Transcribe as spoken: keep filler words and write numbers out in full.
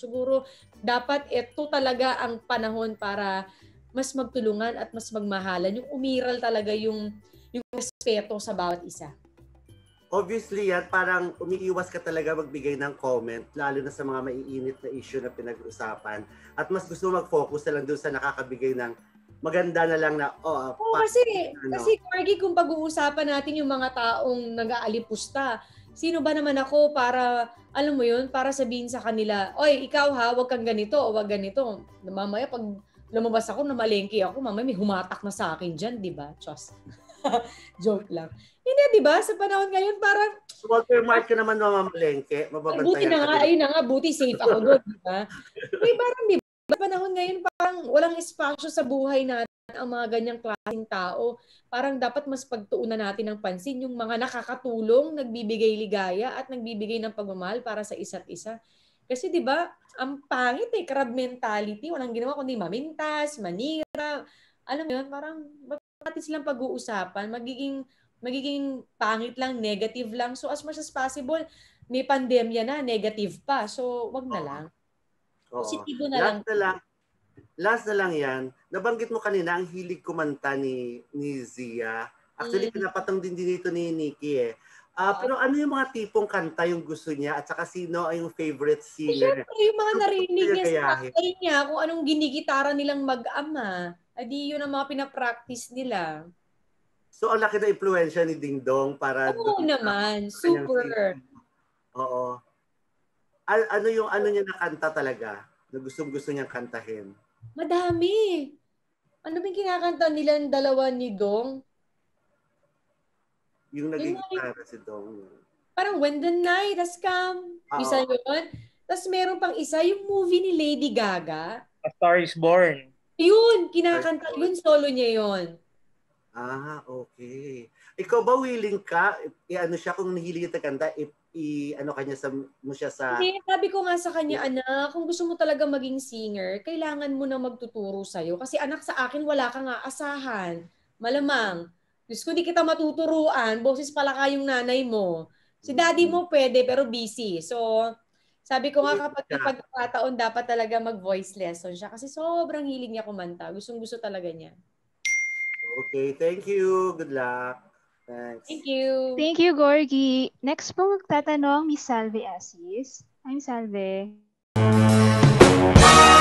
Siguro, dapat ito talaga ang panahon para mas magtulungan at mas magmahalan. Yung umiral talaga yung, yung respeto sa bawat isa. Obviously yan, parang umiiwas ka talaga magbigay ng comment, lalo na sa mga maiinit na issue na pinag-usapan. At mas gusto mag-focus na lang doon sa nakakabigay ng maganda na lang na, oh, oh pa, kasi, ano. kasi Corgi, kung pag-uusapan natin yung mga taong nag-aalipusta, sino ba naman ako para, alam mo yun, para sabihin sa kanila, oy, ikaw ha, wag kang ganito o wag ganito. Mamaya pag lumabas ako, na malengke ako, mamaya may humatak na sa akin dyan, di ba? Just joke lang. Hindi, di ba? Sa panahon ngayon, parang... Walter Mark ka naman mamamalengke, mababantayan buti na nga, ayun na nga, buti safe ako doon, di ba? May parang, di ba? Sa panahon ngayon, parang walang espasyo sa buhay natin ang mga ganyang klaseng tao. Parang dapat mas pagtuunan natin ng pansin yung mga nakakatulong, nagbibigay ligaya at nagbibigay ng pagmamahal para sa isa't isa. Kasi di ba, ang pangit eh, crab mentality, walang ginawa kundi mamintas, manira. Alam mo yun, parang natin silang pag-uusapan, magiging magiging pangit lang, negative lang. So as much as possible, may pandemya na, negative pa. So wag na lang. Positibo na last lang. Na lang. Last na lang yan, nabanggit mo kanina ang hilig kumanta ni, ni Zia. Actually, mm. pinapatang din dito ni Nikki eh. Uh, pero ano yung mga tipong kanta yung gusto niya at saka sino ay yung favorite singer? Siyempre, yung mga narinig niya sa tatay niya, kung anong ginigitara nilang mag-ama, adi yun ang mga pinapractice nila. So, ang laki na impluensya ni Ding Dong para... Oo naman, super. Oo. Al- ano yung ano niya na kanta talaga na gustong-gusto niyang kantahin? Madami. Ano ba yung kinakanta nila ng dalawa ni Dong? Yung naging gitara si Dong. Parang When the Night Has Come. Uh-oh. Isa yun. Tapos meron pang isa, yung movie ni Lady Gaga. A Star is Born. Yun, kinakanta. Yun, solo niya yun. Ah, okay. Ikaw ba willing ka, i-ano siya kung nahilig ka kanta, i-ano kanya sa, mo siya sa... Hindi, sabi ko nga sa kanya, anak, kung gusto mo talaga maging singer, kailangan mo na magtuturo sa'yo. Kasi anak, sa akin, wala kang aasahan. Malamang. Diyos ko, di kita matuturuan. Boses pala kayong nanay mo. Si daddy mo pwede, pero busy. So, sabi ko nga kapag pagkakataon, dapat talaga mag-voice lesson siya. Kasi sobrang hiling niya kumanta. Gustong-gusto talaga niya. Okay, thank you. Good luck. Thanks. Thank you. Thank you, Gorgie. Next po magtatanong, Miss Salve Asis. I'm Salve.